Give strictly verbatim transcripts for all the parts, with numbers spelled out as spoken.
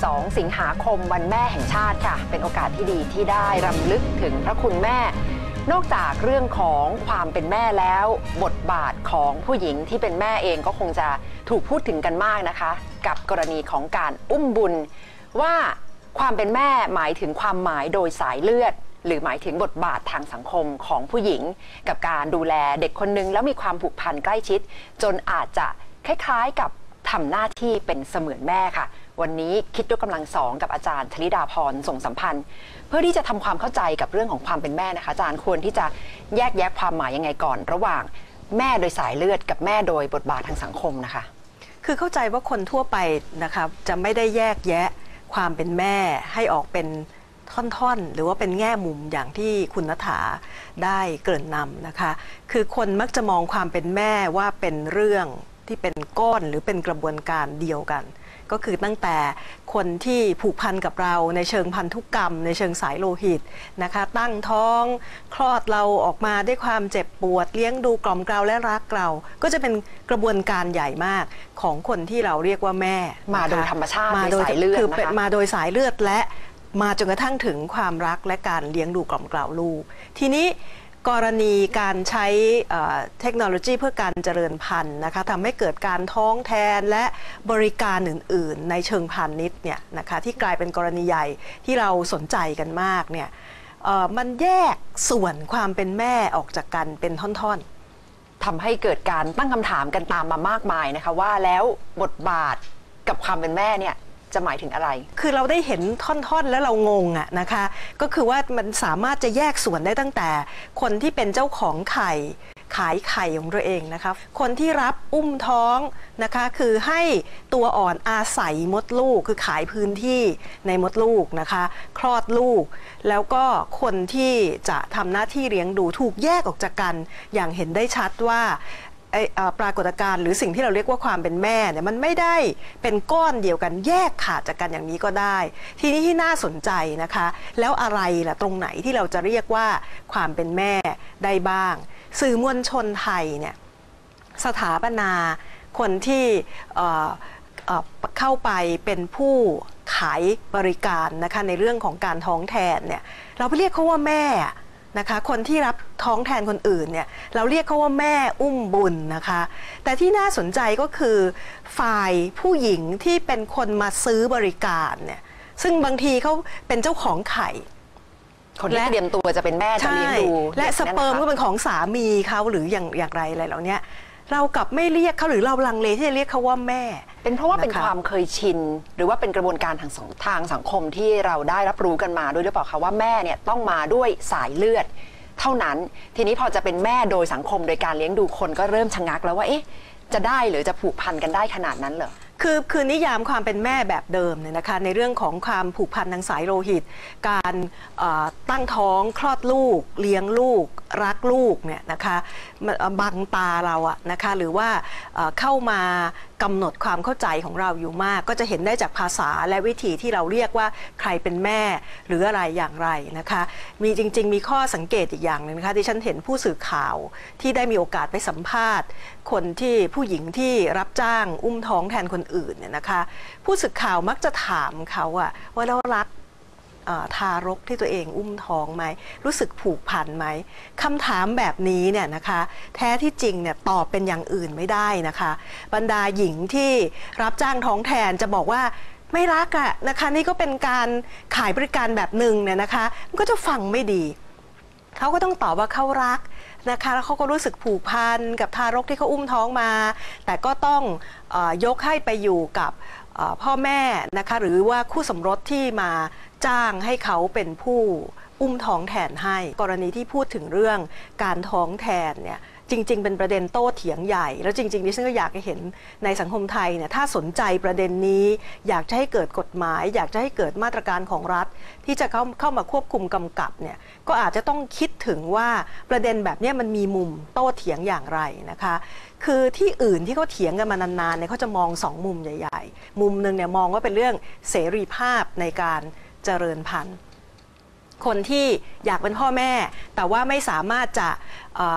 องสิงหาคมวันแม่แห่งชาติค่ะเป็นโอกาสที่ดีที่ได้รำลึกถึงพระคุณแม่นอกจากเรื่องของความเป็นแม่แล้วบทบาทของผู้หญิงที่เป็นแม่เองก็คงจะถูกพูดถึงกันมากนะคะกับกรณีของการอุ้มบุญว่าความเป็นแม่หมายถึงความหมายโดยสายเลือดหรือหมายถึงบทบาททางสังคมของผู้หญิงกับการดูแลเด็กคนนึงแล้วมีความผูกพันใกล้ชิดจนอาจจะคล้ายๆกับทำหน้าที่เป็นเสมือนแม่ค่ะวันนี้คิดยกกำลังสองกับอาจารย์ธนิดาพรส่งสัมพันธ์เพื่อที่จะทำความเข้าใจกับเรื่องของความเป็นแม่นะคะอาจารย์ควรที่จะแยกแยะความหมายยังไงก่อนระหว่างแม่โดยสายเลือดกับแม่โดยบทบาททางสังคมนะคะคือเข้าใจว่าคนทั่วไปนะคะจะไม่ได้แยกแยะความเป็นแม่ให้ออกเป็นท่อนๆหรือว่าเป็นแง่มุมอย่างที่คุณณฐาได้เกริ่นนำนะคะคือคนมักจะมองความเป็นแม่ว่าเป็นเรื่องที่เป็นก้อนหรือเป็นกระบวนการเดียวกันก็คือตั้งแต่คนที่ผูกพันกับเราในเชิงพันธุกรรมในเชิงสายโลหิตนะคะตั้งท้องคลอดเราออกมาด้วยความเจ็บปวดเลี้ยงดูกล่อมเกลาและรักเราก็จะเป็นกระบวนการใหญ่มากของคนที่เราเรียกว่าแม่มาโดยธรรมชาติมาโดยสายเลือดคือมาโดยสายเลือดและมาจนกระทั่งถึงความรักและการเลี้ยงดูกล่อมเกลาลูกทีนี้กรณีการใช้เทคโนโลยีเพื่อการเจริญพันธุ์นะคะทำให้เกิดการท้องแทนและบริการอื่นๆในเชิงพาณิชย์เนี่ยนะคะที่กลายเป็นกรณีใหญ่ที่เราสนใจกันมากเนี่ยมันแยกส่วนความเป็นแม่ออกจากกันเป็นท่อนๆทำให้เกิดการตั้งคำถามกันตามมามากมายนะคะว่าแล้วบทบาทกับความเป็นแม่เนี่ยจะหมายถึงอะไรคือเราได้เห็นท่อนๆแล้วเรางงอะนะคะก็คือว่ามันสามารถจะแยกส่วนได้ตั้งแต่คนที่เป็นเจ้าของไข่ขายไข่ของตัวเองนะคะคนที่รับอุ้มท้องนะคะคือให้ตัวอ่อนอาศัยมดลูกคือขายพื้นที่ในมดลูกนะคะคลอดลูกแล้วก็คนที่จะทำหน้าที่เลี้ยงดูถูกแยกออกจากกันอย่างเห็นได้ชัดว่าปรากฏการณ์หรือสิ่งที่เราเรียกว่าความเป็นแม่เนี่ยมันไม่ได้เป็นก้อนเดียวกันแยกขาดจากกันอย่างนี้ก็ได้ทีนี้ที่น่าสนใจนะคะแล้วอะไรล่ะตรงไหนที่เราจะเรียกว่าความเป็นแม่ได้บ้างสื่อมวลชนไทยเนี่ยสถาปนาคนที่เข้าไปเป็นผู้ขายบริการนะคะในเรื่องของการท้องแทนเนี่ยเราไปเรียกเขาว่าแม่นะคะคนที่รับท้องแทนคนอื่นเนี่ยเราเรียกเขาว่าแม่อุ้มบุญนะคะแต่ที่น่าสนใจก็คือฝ่ายผู้หญิงที่เป็นคนมาซื้อบริการเนี่ยซึ่งบางทีเขาเป็นเจ้าของไข่คนที่เตรียมตัวจะเป็นแม่จะเลี้ยงดูและสเปิร์มก็เป็นของสามีเขาหรืออย่างอย่างไรอะไรเหล่านี้เรากลับไม่เรียกเขาหรือเราลังเลที่จะเรียกเขาว่าแม่เป็นเพราะว่าเป็นความเคยชินหรือว่าเป็นกระบวนการทางทางสังคมที่เราได้รับรู้กันมาด้วยหรือเปล่าคะว่าแม่เนี่ยต้องมาด้วยสายเลือดเท่านั้นทีนี้พอจะเป็นแม่โดยสังคมโดยการเลี้ยงดูคนก็เริ่มชะงักแล้วว่าเอ๊ะจะได้หรือจะผูกพันกันได้ขนาดนั้นเหรอคือคือนิยามความเป็นแม่แบบเดิมเนี่ยนะคะในเรื่องของความผูกพันทางสายโลหิตการตั้งท้องคลอดลูกเลี้ยงลูกรักลูกเนี่ยนะคะบังตาเราอะนะคะหรือว่าเข้ามากำหนดความเข้าใจของเราอยู่มากก็จะเห็นได้จากภาษาและวิธีที่เราเรียกว่าใครเป็นแม่หรืออะไรอย่างไรนะคะมีจริงๆมีข้อสังเกตอีกอย่างหนึ่งนะคะที่ฉันเห็นผู้สื่อข่าวที่ได้มีโอกาสไปสัมภาษณ์คนที่ผู้หญิงที่รับจ้างอุ้มท้องแทนคนอื่นเนี่ยนะคะผู้สื่อข่าวมักจะถามเขาอะว่าเรารักทารกที่ตัวเองอุ้มท้องไหมรู้สึกผูกพันไหมคำถามแบบนี้เนี่ยนะคะแท้ที่จริงเนี่ยตอบเป็นอย่างอื่นไม่ได้นะคะบรรดาหญิงที่รับจ้างท้องแทนจะบอกว่าไม่รักอะนะคะนี่ก็เป็นการขายบริการแบบหนึ่งเนี่ยนะคะมันก็จะฟังไม่ดีเขาก็ต้องตอบว่าเขารักนะคะแล้วเขาก็รู้สึกผูกพันกับทารกที่เขาอุ้มท้องมาแต่ก็ต้องเอ่อยกให้ไปอยู่กับพ่อแม่นะคะหรือว่าคู่สมรสที่มาจ้างให้เขาเป็นผู้อุ้มท้องแทนให้กรณีที่พูดถึงเรื่องการท้องแทนเนี่ยจริงๆเป็นประเด็นโต้เถียงใหญ่แล้วจริงๆดิฉันก็อยากให้เห็นในสังคมไทยเนี่ยถ้าสนใจประเด็นนี้อยากจะให้เกิดกฎหมายอยากจะให้เกิดมาตรการของรัฐที่จะเข้าเข้ามาควบคุมกำกับเนี่ยก็อาจจะต้องคิดถึงว่าประเด็นแบบนี้มันมีมุมโต้เถียงอย่างไรนะคะคือที่อื่นที่เขาเถียงกันมานานๆเนี่ยเขาจะมองสองมุมใหญ่ๆมุมหนึ่งเนี่ยมองว่าเป็นเรื่องเสรีภาพในการเจริญพันธุ์คนที่อยากเป็นพ่อแม่แต่ว่าไม่สามารถจะ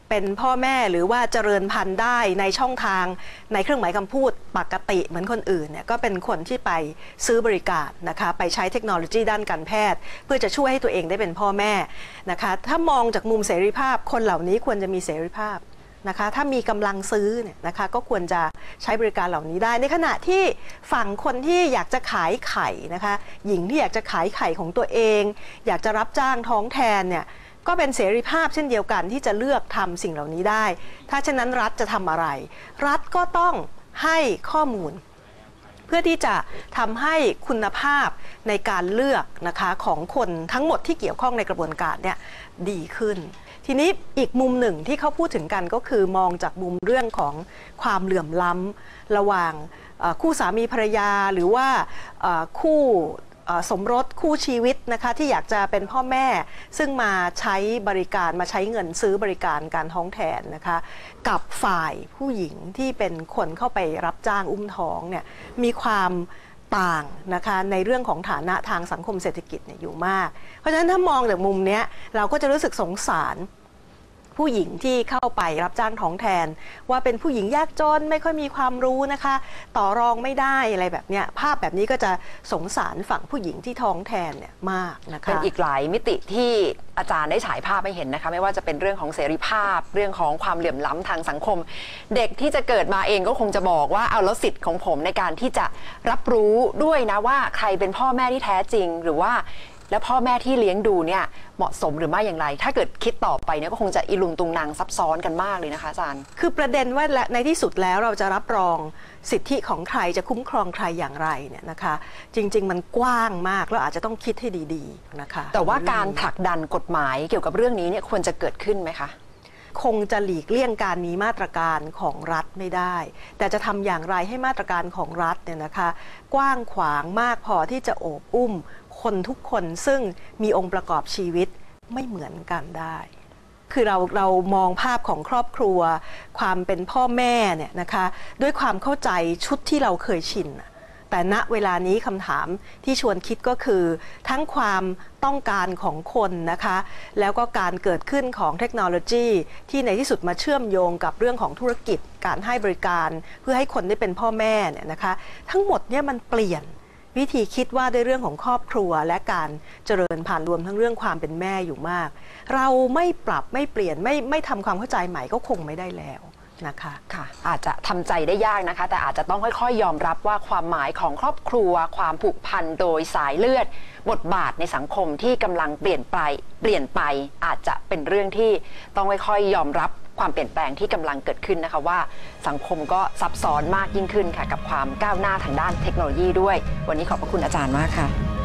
เป็นพ่อแม่หรือว่าเจริญพันธุ์ได้ในช่องทางในเครื่องหมายคำพูดปกติเหมือนคนอื่นเนี่ยก็เป็นคนที่ไปซื้อบริการนะคะไปใช้เทคโนโลยีด้านการแพทย์เพื่อจะช่วยให้ตัวเองได้เป็นพ่อแม่นะคะถ้ามองจากมุมเสรีภาพคนเหล่านี้ควรจะมีเสรีภาพนะคะถ้ามีกำลังซื้อเนี่ยนะคะก็ควรจะใช้บริการเหล่านี้ได้ในขณะที่ฝั่งคนที่อยากจะขายไข่นะคะหญิงที่อยากจะขายไข่ของตัวเองอยากจะรับจ้างท้องแทนเนี่ยก็เป็นเสรีภาพเช่นเดียวกันที่จะเลือกทำสิ่งเหล่านี้ได้ถ้าเช่นนั้นรัฐจะทำอะไรรัฐก็ต้องให้ข้อมูลเพื่อที่จะทำให้คุณภาพในการเลือกนะคะของคนทั้งหมดที่เกี่ยวข้องในกระบวนการเนี่ยดีขึ้นทีนี้อีกมุมหนึ่งที่เขาพูดถึงกันก็คือมองจากมุมเรื่องของความเหลื่อมล้ำระหว่างคู่สามีภรรยาหรือว่าคู่สมรสคู่ชีวิตนะคะที่อยากจะเป็นพ่อแม่ซึ่งมาใช้บริการมาใช้เงินซื้อบริการการท้องแทนนะคะกับฝ่ายผู้หญิงที่เป็นคนเข้าไปรับจ้างอุ้มท้องเนี่ยมีความต่างนะคะในเรื่องของฐานะทางสังคมเศรษฐกิจเนี่ยอยู่มากเพราะฉะนั้นถ้ามองจากมุมนี้เราก็จะรู้สึกสงสารผู้หญิงที่เข้าไปรับจ้างท้องแทนว่าเป็นผู้หญิงยากจนไม่ค่อยมีความรู้นะคะต่อรองไม่ได้อะไรแบบเนี้ยภาพแบบนี้ก็จะสงสารฝั่งผู้หญิงที่ท้องแทนเนี่ยมากนะคะเป็นอีกหลายมิติที่อาจารย์ได้ฉายภาพให้เห็นนะคะไม่ว่าจะเป็นเรื่องของเสรีภาพเรื่องของความเหลื่อมล้ำทางสังคมเด็กที่จะเกิดมาเองก็คงจะบอกว่าเอาแล้วสิทธิ์ของผมในการที่จะรับรู้ด้วยนะว่าใครเป็นพ่อแม่ที่แท้จริงหรือว่าแล้วพ่อแม่ที่เลี้ยงดูเนี่ยเหมาะสมหรือไม่อย่างไรถ้าเกิดคิดต่อไปเนี่ยก็คงจะอิลุงตุงนางซับซ้อนกันมากเลยนะคะอาจารย์คือประเด็นว่าในที่สุดแล้วเราจะรับรองสิทธิของใครจะคุ้มครองใครอย่างไรเนี่ยนะคะจริงๆมันกว้างมากแล้วอาจจะต้องคิดให้ดีๆนะคะแต่ว่าการผลักดันกฎหมายเกี่ยวกับเรื่องนี้เนี่ยควรจะเกิดขึ้นไหมคะคงจะหลีกเลี่ยงการมีมาตรการของรัฐไม่ได้แต่จะทำอย่างไรให้มาตรการของรัฐเนี่ยนะคะกว้างขวางมากพอที่จะโอบอุ้มคนทุกคนซึ่งมีองค์ประกอบชีวิตไม่เหมือนกันได้คือเราเรามองภาพของครอบครัวความเป็นพ่อแม่เนี่ยนะคะด้วยความเข้าใจชุดที่เราเคยชินแต่ณเวลานี้คำถามที่ชวนคิดก็คือทั้งความต้องการของคนนะคะแล้วก็การเกิดขึ้นของเทคโนโลยีที่ในที่สุดมาเชื่อมโยงกับเรื่องของธุรกิจการให้บริการเพื่อให้คนได้เป็นพ่อแม่เนี่ยนะคะทั้งหมดเนี่ยมันเปลี่ยนวิธีคิดว่าด้วยเรื่องของครอบครัวและการเจริญผ่านรวมทั้งเรื่องความเป็นแม่อยู่มากเราไม่ปรับไม่เปลี่ยนไม่ไม่ทำความเข้าใจใหม่ก็คงไม่ได้แล้วนะคะค่ะอาจจะทำใจได้ยากนะคะแต่อาจจะต้องค่อยๆยอมรับว่าความหมายของครอบครัวความผูกพันโดยสายเลือดบทบาทในสังคมที่กำลังเปลี่ยนไปเปลี่ยนไปอาจจะเป็นเรื่องที่ต้องค่อยๆยอมรับความเปลี่ยนแปลงที่กำลังเกิดขึ้นนะคะว่าสังคมก็ซับซ้อนมากยิ่งขึ้นค่ะกับความก้าวหน้าทางด้านเทคโนโลยีด้วยวันนี้ขอบพระคุณอาจารย์มากค่ะ